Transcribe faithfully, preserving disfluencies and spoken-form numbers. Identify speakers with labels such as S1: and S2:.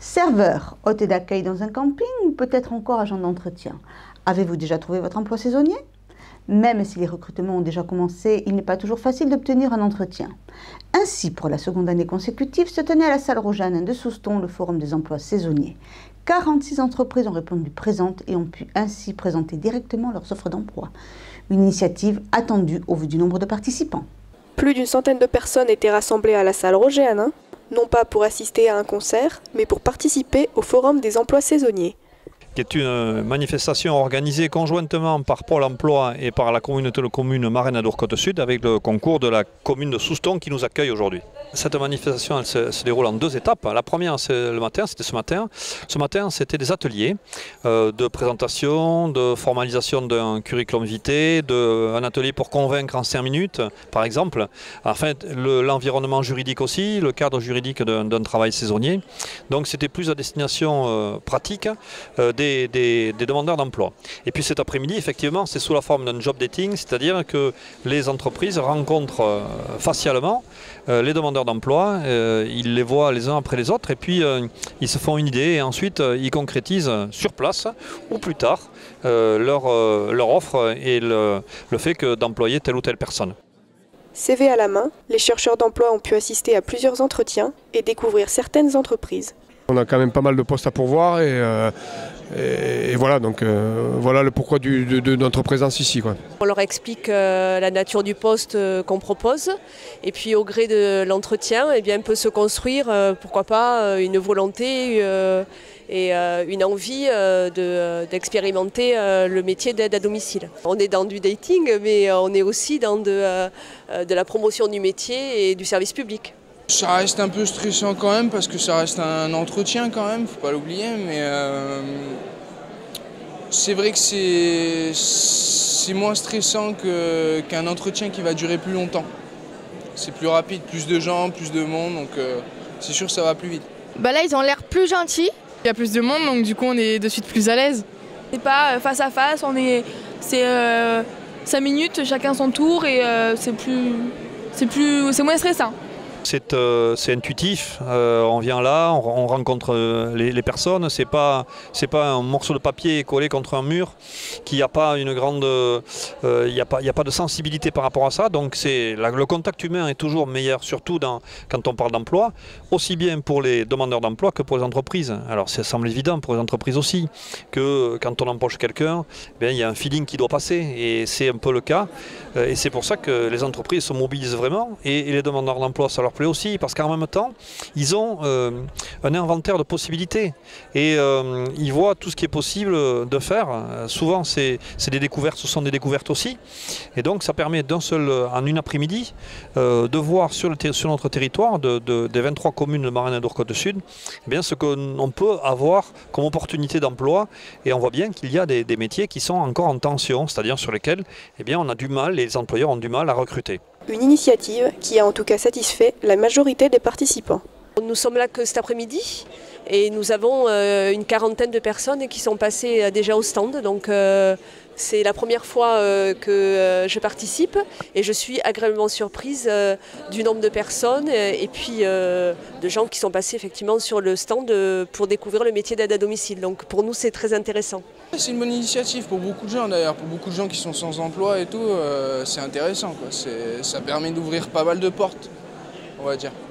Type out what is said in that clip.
S1: Serveur, hôte d'accueil dans un camping ou peut-être encore agent d'entretien. Avez-vous déjà trouvé votre emploi saisonnier? Même si les recrutements ont déjà commencé, il n'est pas toujours facile d'obtenir un entretien. Ainsi, pour la seconde année consécutive, se tenait à la salle Rojanne de Souston le forum des emplois saisonniers. quarante-six entreprises ont répondu présentes et ont pu ainsi présenter directement leurs offres d'emploi. Une initiative attendue au vu du nombre de participants.
S2: Plus d'une centaine de personnes étaient rassemblées à la salle Rojanne, non pas pour assister à un concert, mais pour participer au forum des emplois saisonniers.
S3: Qui est une manifestation organisée conjointement par Pôle emploi et par la communauté de communes Marais-Nadour-Côte-Sud avec le concours de la commune de Souston qui nous accueille aujourd'hui. Cette manifestation elle se, se déroule en deux étapes. La première c'est le matin, c'était ce matin. Ce matin c'était des ateliers euh, de présentation, de formalisation d'un curriculum vitae, de, un atelier pour convaincre en cinq minutes par exemple. Enfin l'environnement le, juridique aussi, le cadre juridique d'un travail saisonnier. Donc c'était plus à destination euh, pratique euh, des Des, des, des demandeurs d'emploi. Et puis cet après-midi, effectivement, c'est sous la forme d'un job dating, c'est-à-dire que les entreprises rencontrent euh, facialement euh, les demandeurs d'emploi, euh, ils les voient les uns après les autres et puis euh, ils se font une idée et ensuite euh, ils concrétisent sur place ou plus tard euh, leur, euh, leur offre et le, le fait que d'employer telle ou telle personne.
S2: C V à la main, les chercheurs d'emploi ont pu assister à plusieurs entretiens et découvrir certaines entreprises.
S4: On a quand même pas mal de postes à pourvoir et, euh, et, et voilà, donc euh, voilà le pourquoi du, de, de notre présence ici, quoi.
S5: On leur explique euh, la nature du poste euh, qu'on propose et puis au gré de l'entretien, eh bien, peut se construire, euh, pourquoi pas, euh, une volonté euh, et euh, une envie euh, d'expérimenter de, euh, le métier d'aide à domicile. On est dans du dating, mais on est aussi dans de, euh, de la promotion du métier et du service public.
S6: Ça reste un peu stressant quand même parce que ça reste un entretien quand même, faut pas l'oublier, mais euh, c'est vrai que c'est moins stressant que, qu'un entretien qui va durer plus longtemps. C'est plus rapide, plus de gens, plus de monde, donc euh, c'est sûr que ça va plus vite.
S7: Bah là ils ont l'air plus gentils.
S8: Il y a plus de monde donc du coup on est de suite plus à l'aise.
S7: C'est pas face à face, on est c'est euh, cinq minutes, chacun son tour et euh, c'est plus c'est plus c'est moins stressant.
S3: C'est euh, intuitif, euh, on vient là, on, on rencontre les, les personnes, c'est pas, c'est pas un morceau de papier collé contre un mur, qui n'a pas une grande, euh, y a pas, y a pas de sensibilité par rapport à ça, donc la, le contact humain est toujours meilleur, surtout dans, quand on parle d'emploi, aussi bien pour les demandeurs d'emploi que pour les entreprises. Alors ça semble évident pour les entreprises aussi, que quand on embauche quelqu'un, il y a un feeling qui doit passer, et c'est un peu le cas, et c'est pour ça que les entreprises se mobilisent vraiment, et, et les demandeurs d'emploi ça leur plaît aussi, parce qu'en même temps, ils ont euh, un inventaire de possibilités et euh, ils voient tout ce qui est possible de faire. Euh, souvent, c'est des découvertes, ce sont des découvertes aussi. Et donc, ça permet d'un seul, en une après-midi, euh, de voir sur, le sur notre territoire, de, de, des vingt-trois communes de Marais-Nadour-Côte-Sud, eh bien, ce qu'on peut avoir comme opportunité d'emploi. Et on voit bien qu'il y a des, des métiers qui sont encore en tension, c'est-à-dire sur lesquels eh bien, on a du mal, les employeurs ont du mal à recruter.
S2: Une initiative qui a en tout cas satisfait la majorité des participants.
S5: Nous sommes là que cet après-midi et nous avons euh, une quarantaine de personnes qui sont passées euh, déjà au stand. Donc euh, c'est la première fois euh, que euh, je participe et je suis agréablement surprise euh, du nombre de personnes et, et puis euh, de gens qui sont passés effectivement sur le stand euh, pour découvrir le métier d'aide à domicile. Donc pour nous c'est très intéressant.
S6: C'est une bonne initiative pour beaucoup de gens d'ailleurs, pour beaucoup de gens qui sont sans emploi et tout, euh, c'est intéressant, quoi. Ça permet d'ouvrir pas mal de portes, on va dire.